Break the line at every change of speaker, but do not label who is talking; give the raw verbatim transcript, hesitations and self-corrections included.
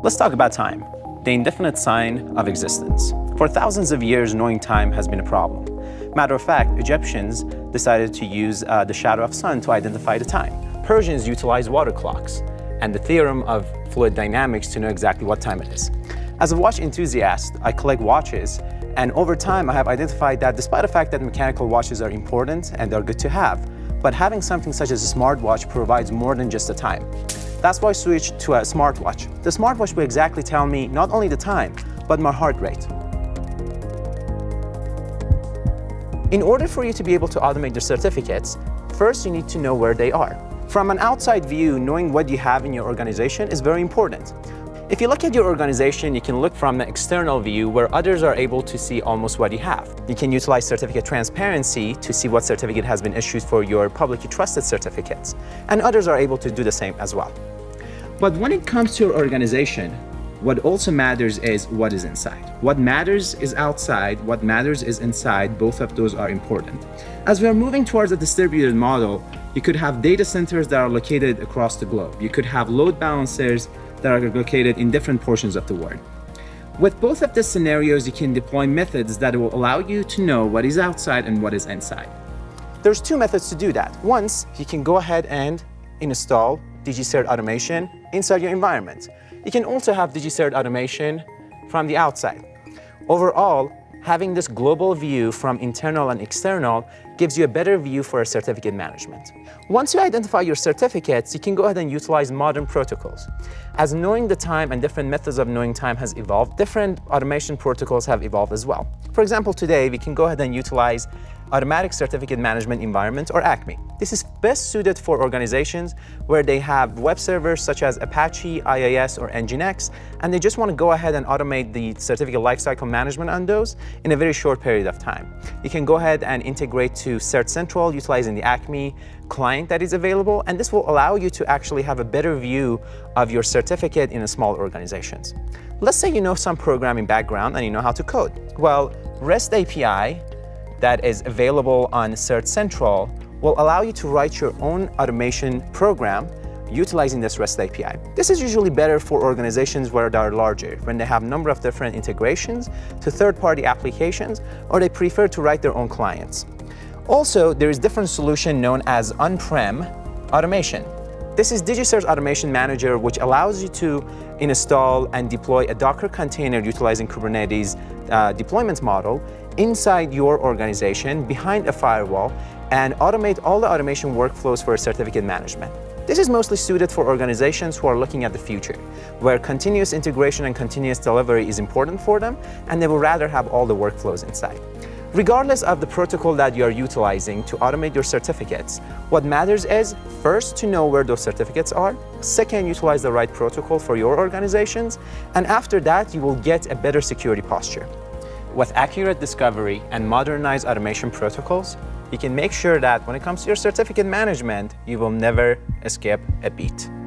Let's talk about time, the indefinite sign of existence. For thousands of years, knowing time has been a problem. Matter of fact, Egyptians decided to use uh, the shadow of sun to identify the time. Persians utilized water clocks and the theorem of fluid dynamics to know exactly what time it is. As a watch enthusiast, I collect watches, and over time I have identified that despite the fact that mechanical watches are important and they're good to have, but having something such as a smartwatch provides more than just the time. That's why I switched to a smartwatch. The smartwatch will exactly tell me not only the time, but my heart rate. In order for you to be able to automate the certificates, first you need to know where they are. From an outside view, knowing what you have in your organization is very important. If you look at your organization, you can look from the external view where others are able to see almost what you have. You can utilize certificate transparency to see what certificate has been issued for your publicly trusted certificates, and others are able to do the same as well. But when it comes to your organization, what also matters is what is inside. What matters is outside, what matters is inside. Both of those are important. As we are moving towards a distributed model, you could have data centers that are located across the globe. You could have load balancers that are located in different portions of the world. With both of these scenarios, you can deploy methods that will allow you to know what is outside and what is inside. There's two methods to do that. Once, you can go ahead and install DigiCert automation inside your environment. You can also have DigiCert automation from the outside. Overall, having this global view from internal and external gives you a better view for certificate management. Once you identify your certificates, you can go ahead and utilize modern protocols. As knowing the time and different methods of knowing time has evolved, different automation protocols have evolved as well. For example, today we can go ahead and utilize Automatic Certificate Management Environment, or ACME. This is best suited for organizations where they have web servers such as Apache, I I S, or Nginx, and they just want to go ahead and automate the certificate lifecycle management on those in a very short period of time. You can go ahead and integrate to Cert Central utilizing the ACME client that is available, and this will allow you to actually have a better view of your certificate in a small organizations. Let's say you know some programming background and you know how to code. Well, REST A P I that is available on Cert Central will allow you to write your own automation program utilizing this REST A P I. This is usually better for organizations where they are larger, when they have a number of different integrations to third-party applications, or they prefer to write their own clients. Also, there is a different solution known as on-prem automation. This is DigiCert Automation Manager, which allows you to install and deploy a Docker container utilizing Kubernetes uh, deployment model inside your organization behind a firewall and automate all the automation workflows for certificate management. This is mostly suited for organizations who are looking at the future, where continuous integration and continuous delivery is important for them, and they will rather have all the workflows inside. Regardless of the protocol that you are utilizing to automate your certificates, what matters is, first, to know where those certificates are, second, utilize the right protocol for your organizations, and after that, you will get a better security posture. With accurate discovery and modernized automation protocols, you can make sure that when it comes to your certificate management, you will never escape a beat.